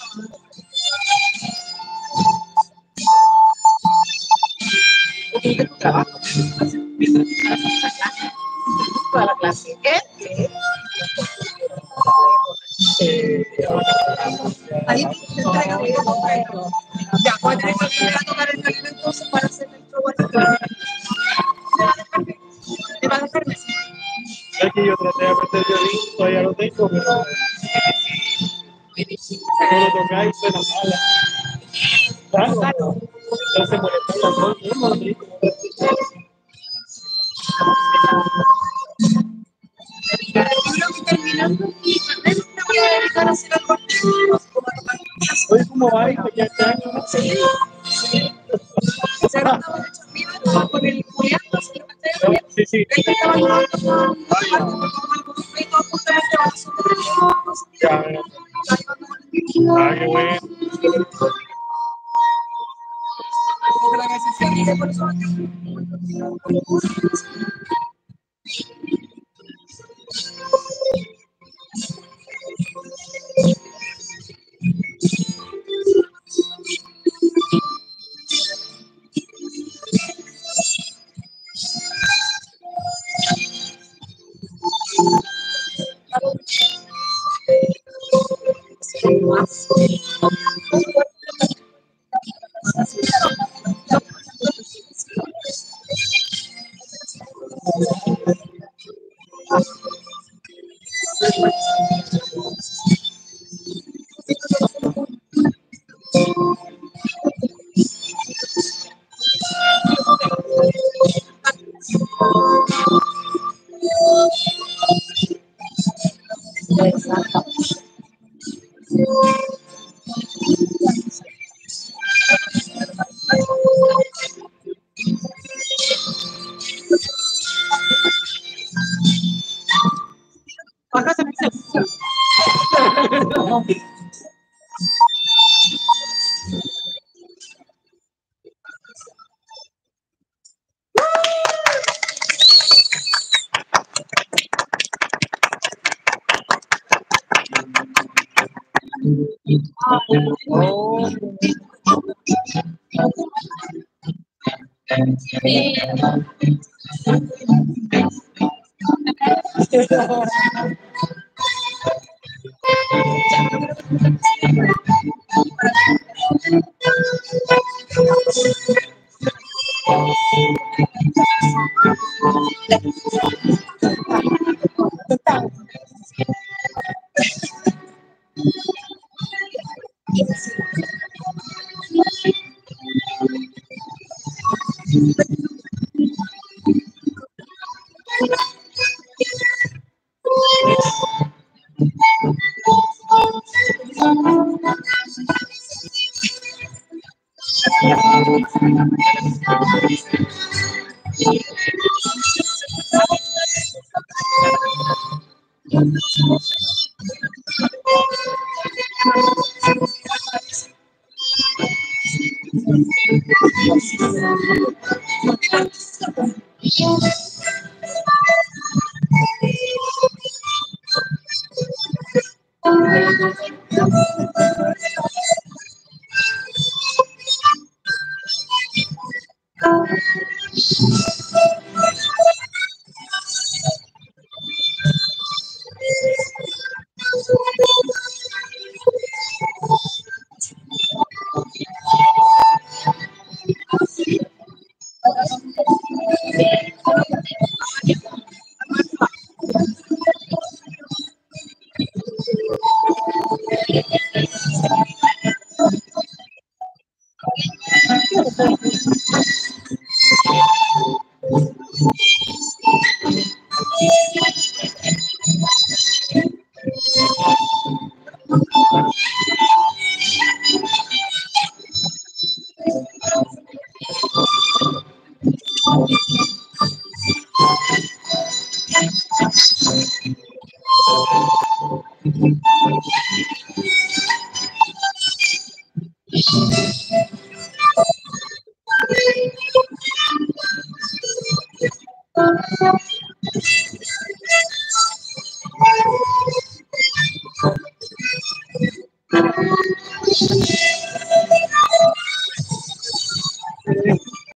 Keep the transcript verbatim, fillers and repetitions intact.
Tu trabajo, toda la clase. Este, ahí te entregan el documento. Ya, voy a tener que ir a tocar el canal entonces para hacer el trabajo. ¿Te va a dejar mesmo? Es que yo traté de aprender violín, todavía lo tengo, pero no lo tocáis, suena mala. Claro, entonces molestar a todo el mundo. Terminando mi carrera, me voy a dedicar a hacer algo. Oye, ¿cómo va? ¿Ya este año? ¿No? Sí, sí. Se ha gastado mucho vida con el Julián, no sé qué me Sí, sí. él estaba ayudando con algunos proyectos justamente a nosotros. Ya, ah, qué bueno. Acá se me dice.